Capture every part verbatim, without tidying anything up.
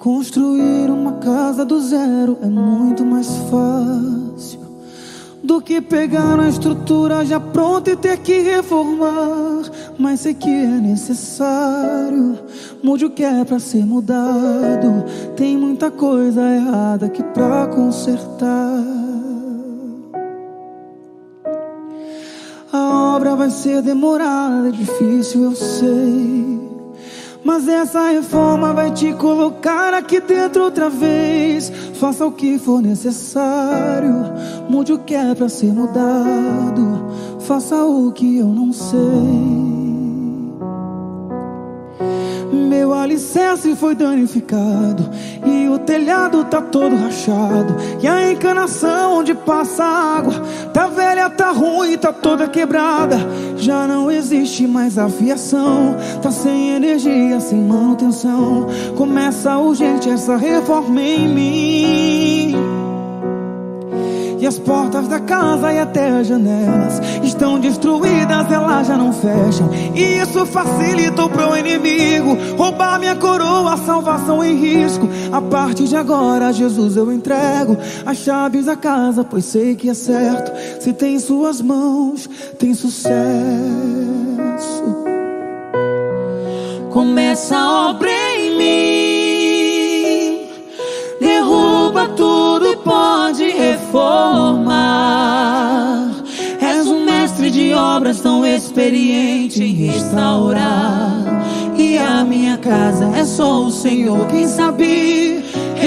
Construir uma casa do zero é muito mais fácil do que pegar uma estrutura já pronta e ter que reformar. Mas sei que é necessário, mude o que é pra ser mudado. Tem muita coisa errada aqui pra consertar. A obra vai ser demorada, é difícil, eu sei, mas essa reforma vai te colocar aqui dentro outra vez. Faça o que for necessário, mude o que é pra ser mudado. Faça o que eu não sei. Meu alicerce foi danificado e o telhado tá todo rachado, e a encanação onde passa a água tá velha, tá ruim, tá toda quebrada. Já não existe mais a fiação, tá sem energia, sem manutenção. Começa urgente essa reforma em mim. E as portas da casa e até as janelas estão destruídas, elas já não fecham. E isso facilitou pro inimigo roubar minha coroa, salvação em risco. A partir de agora, Jesus, eu entrego as chaves da casa, pois sei que é certo. Se tem em suas mãos, tem sucesso. Começa a obra em mim, derruba tudo, pode reformar. És um mestre de obras tão experiente em restaurar. E a minha casa é só o Senhor quem sabe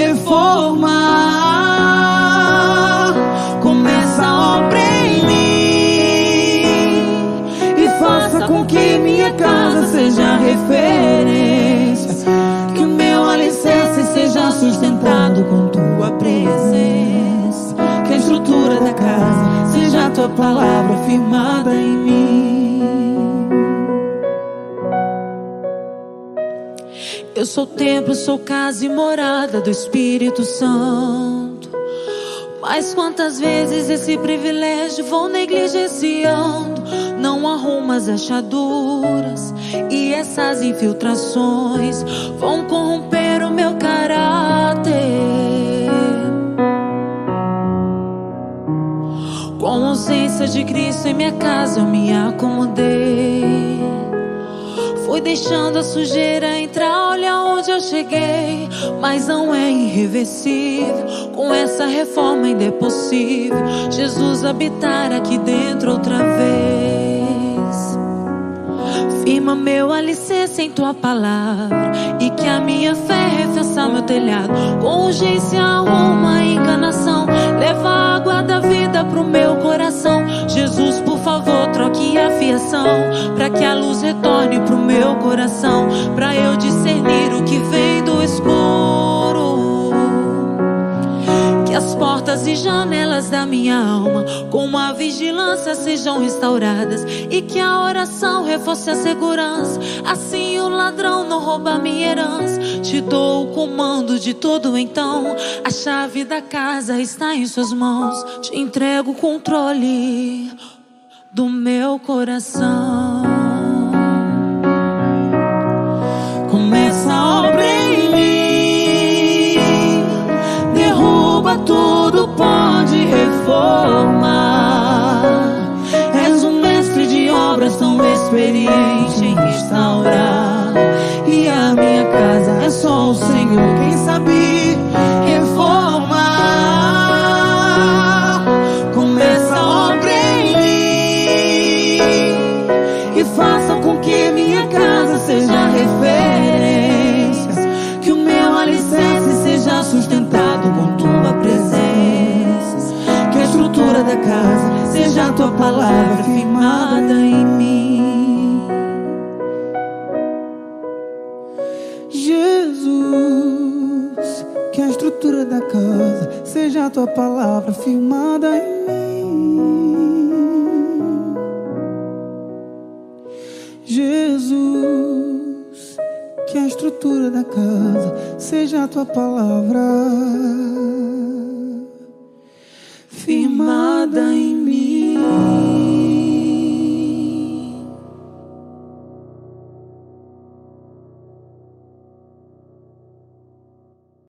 reformar. Começa a obra em mim e faça com que minha casa seja referência. Que o meu alicerce seja sustentado com tua presença. Que a estrutura da casa seja a tua palavra firmada em mim. Eu sou templo, sou casa e morada do Espírito Santo. Mas quantas vezes esse privilégio vou negligenciando? Não arrumo as achaduras e essas infiltrações vão corromper o meu caráter. Com a ausência de Cristo em minha casa eu me acomodei. Fui deixando a sujeira entrar, olha onde eu cheguei. Mas não é irreversível, com essa reforma ainda é possível Jesus habitar aqui dentro outra vez. Firma meu alicerce em tua palavra, e que a minha fé refaça meu telhado. Com urgência arruma a encanação, leva a água da vida pro meu coração. Jesus, por favor, troque a fiação, pra que a luz retorne pro meu coração, pra eu discernir o que vem do escuro. Que as portas e janelas da minha alma com a vigilância sejam restauradas, e que a oração reforce a segurança. Assim o ladrão não rouba minha herança. Te dou o comando de tudo, então a chave da casa está em suas mãos. Te entrego o controle do meu coração. Começa a obra em mim, derruba tudo, pode reformar. És um mestre de obras tão experiente em restaurar. E a minha casa é só o Senhor quem sabe reformar. Começa a obra em mim e faça com que minha casa seja referência. Que o meu alicerce seja sustentado com tua presença. Que a estrutura da casa seja a tua palavra firmada em mim. Jesus, que a estrutura da casa seja a tua palavra firmada em mim. Jesus, que a estrutura da casa seja a tua palavra firmada em mim.